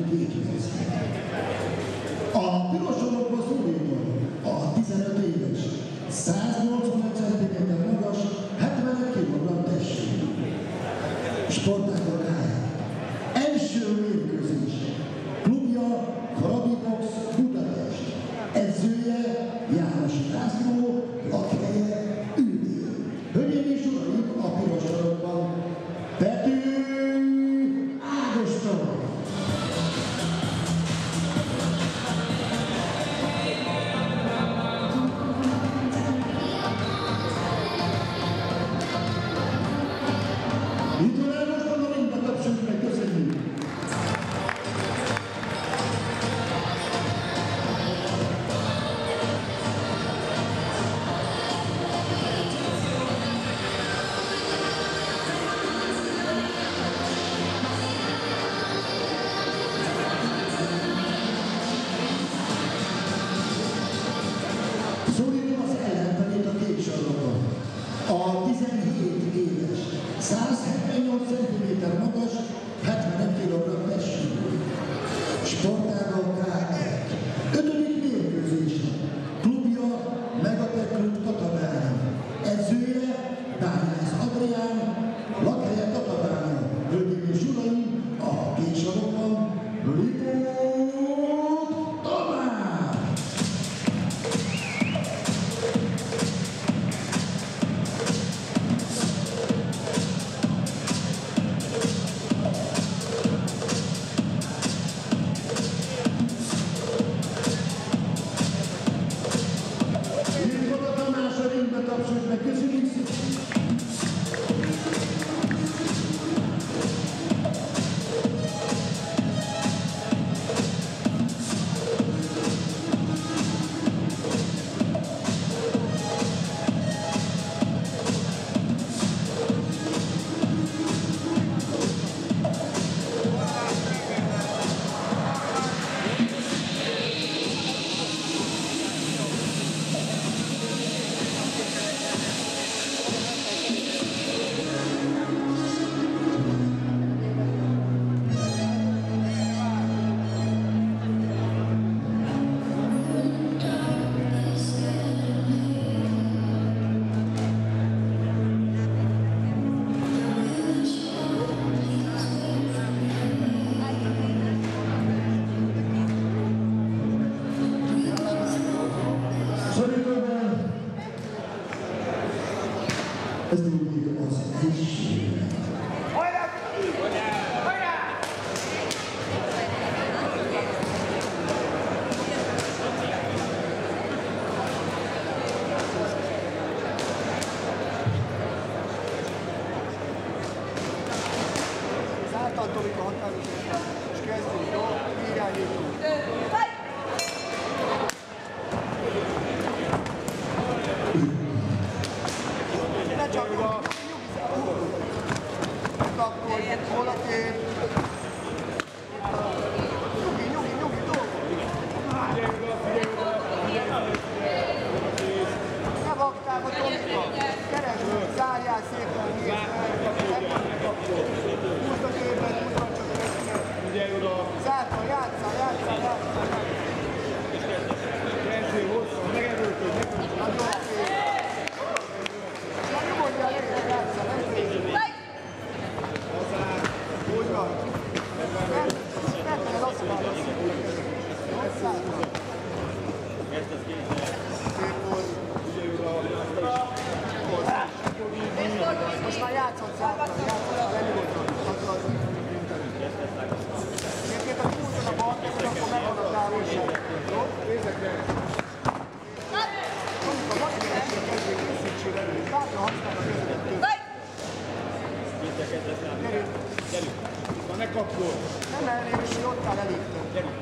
Kékhez. A piros csomagban Szlovénia, a 15 éves, 185 cm magas, 75 kg testsúlyú. Sportágok állják. Első mérkőzés. Klubja Karabibox Budapest. Edzője János László, lakhelye Üldél. Hölgyeim és uraim, a piros sarokban Pető Ágoston. Szólítom az ellenfelét a kék sarokon. A 17 éves, 178 cm magas, 75 kg testsúlyú. Sportágok K1. 5. mérkőzés. Klubja Megatech Klub Tatabánya. Edzője Bányász Adrián, lakhelye Tatabánya. Hölgyeim és uraim, a kék sarokban Lipót Tamás! Tapsoljuk meg, köszönjük szépen! Ez mindig az egészség. Átadtolik a határozásra, és kezdjük, jó? Irányítunk. Ne csak akkor hol a kép? Nyugi, ne vaktál a Tomika! Keresd, zárjál szépen, húzd a képet, húzd csak ezt. Zárta, játsszál. Kezdjél hosszú, megerőltőd. Nagyon oké. Na nyugodjál, játsszál, nem féljük. Úgy van. Megfelel azt mondani. Szép volt. Most már játszott lenyugodjon. Egyébként a húzson a bal kezed, akkor megvan a távolság. Jó? Nézzek el! Mondjuk a maximális kezdjék készítsél elő. Bátran használnak a kezedet tőle. Gyerünk! Már ne kapjol! Nem elném, és ott áll elégtől. Gyerünk!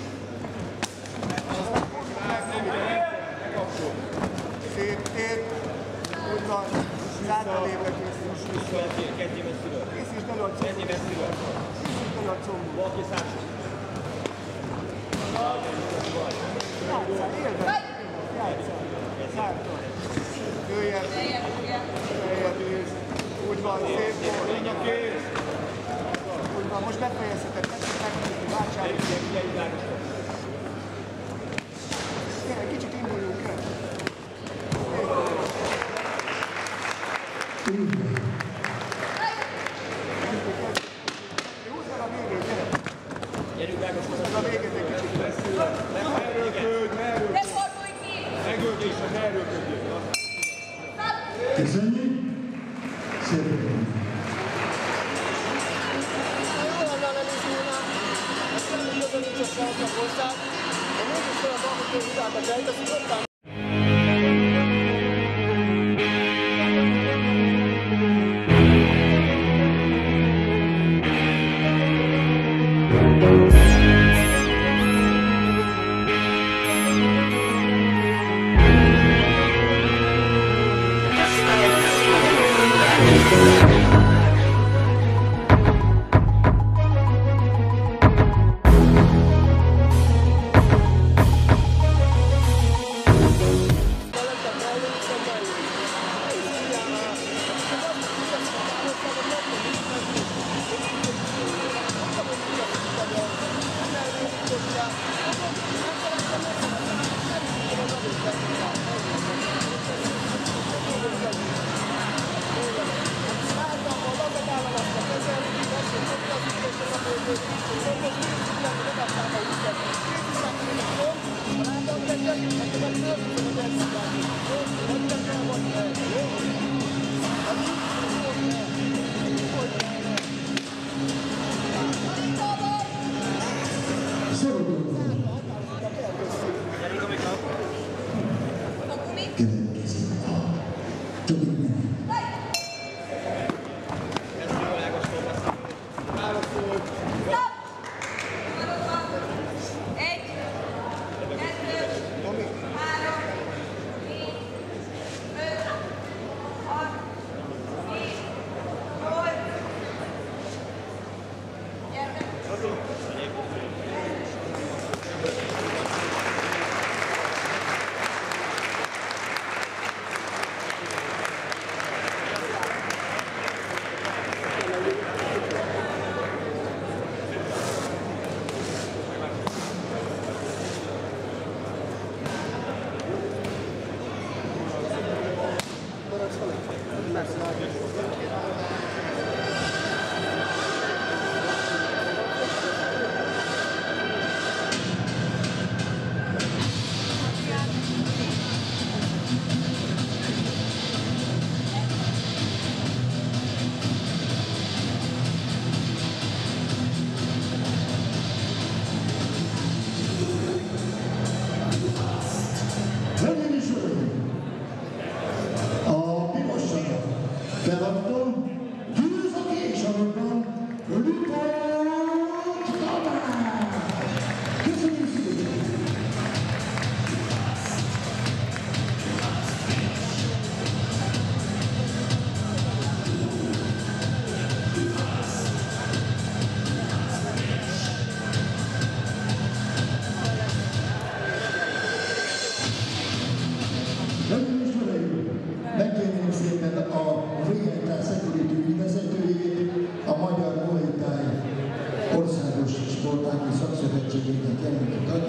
Ne kapjol! Szép tér. Úgy van. Zárta lépve készítsd. Kezdjél messziről! Készítsd elő a combot. Kezdjél messziről! Készítsd elő a combot. Valaki szállsz! Játsszál, élve! Játsszál! Zárta! Jöjjön! Jöjjön! Úgy van, szép volt! Kész! Úgy van, most befejezheted, Gyere, kicsit induljunk el. Húzd el a végét, gyere. Gyerünk, Ágos, Húzd a végét egy kicsit. ne erőlködj, ne erőlködj. Ne fordulj ki! Megöltésen ne erőlködjél. Köszönjük! Szépen! Jól lenne lenézni, ezt nem úgy nincs a srácok hozzá, de mégis olyan van, hogy hibákat elteszik, ottan Beadtam, győz a késarokban, Lipót Tamás! Köszönjük szépen! Hölgyeim és uraim, megkérném szépen a VLK Security vezetőjét, a Magyar Muay Thai Országos Sportági Szakszövetségének jelenlő